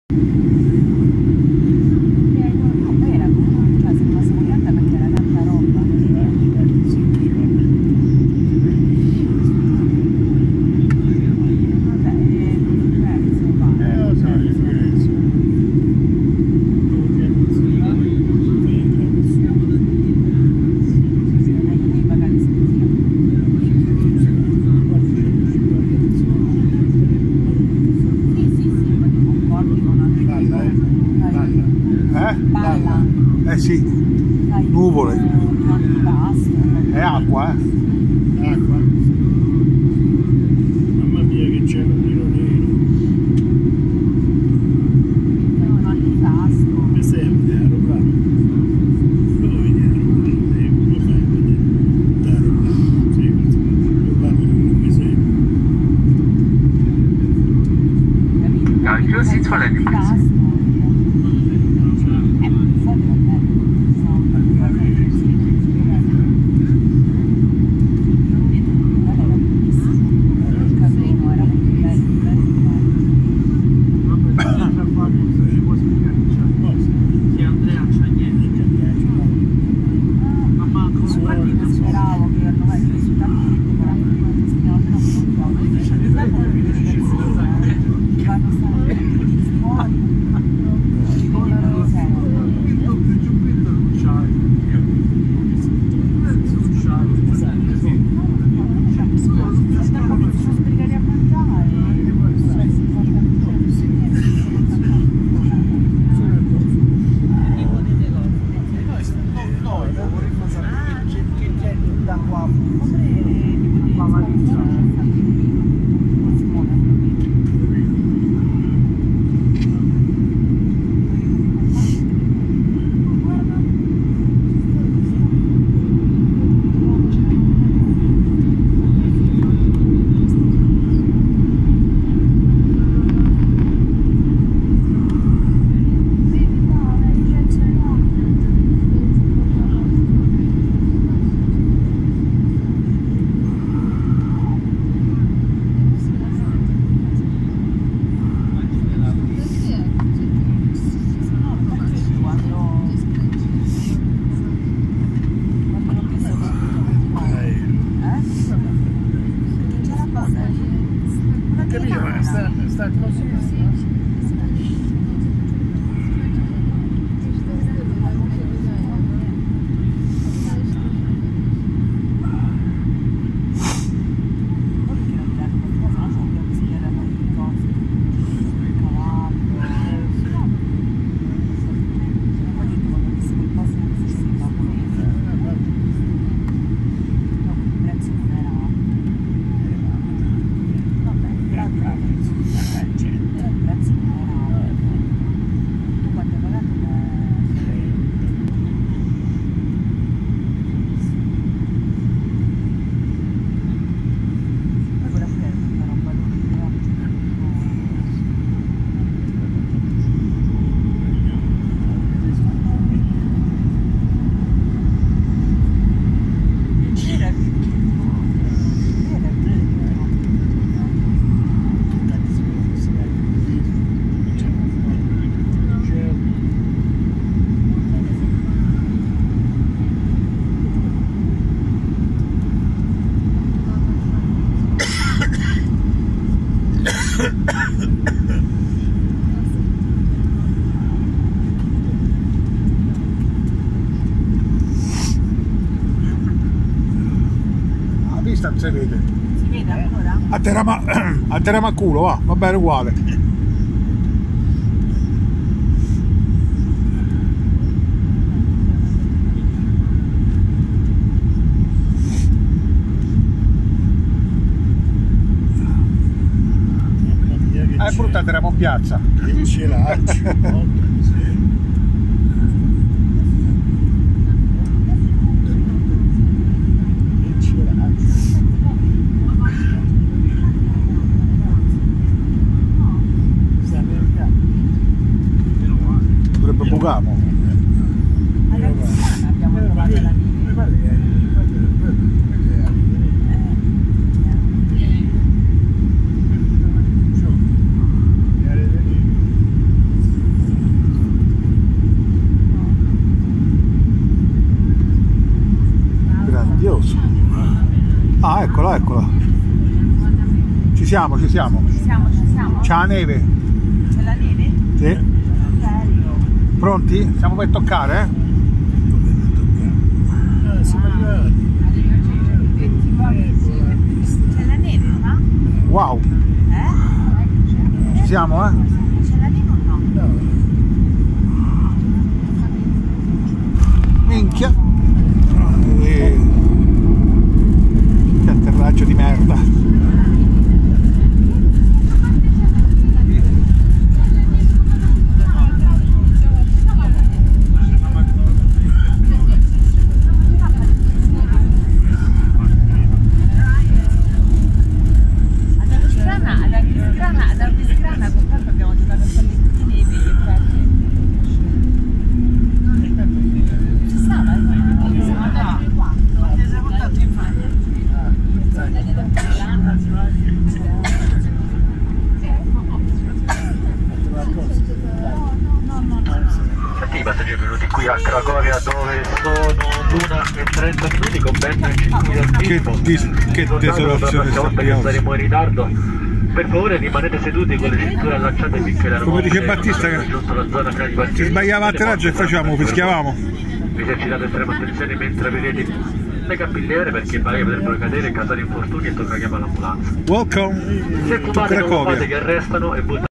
Eh sì, nuvole. È acqua, eh? È acqua. Mamma mia che cielo nero nero. Mi serve l'aeroplano. Dove vedi l'aeroplano? Come fai a vedere l'aeroplano? Sì, l'aeroplano non mi serve. 由朝市出嚟點？ Sta così. La vista non si vede. Si vede ancora? A Teramaculo, va bene uguale. È brutta Teramo Piazza. Che cielaccio. Dovrebbe Bugamo. Adesso abbiamo trovato la Ci siamo. Ci siamo? C'è la neve. C'è la neve? Sì. Pronti? Siamo per toccare, eh? Ah, siamo arrivati. C'è la neve, ma? Wow. Ci siamo, eh? C'è la neve o no? No. Minchia. Che atterraggio di merda. Ad Arbisgrana con tanto abbiamo giocato a palletti di neve e perché ci stava, siamo andati qua, ti sei portato in mano. Senti, i passeggeri venuti qui a Cracovia dove sono l'1:30 con ben 5 al Che desolazione sta che saremo in ritardo. Per favore rimanete seduti con le cinture allacciate finché l'aeroporto. Come dice Battista, che se sbagliava atterraggio e facciamo, fischiavamo. Vi esercitate estrema attenzione mentre vedete le capillere perché magari potrebbero cadere e causare infortuni e tocca chiamare l'ambulanza. Welcome Se to fumate non Cracovia. fumate che arrestano e buttano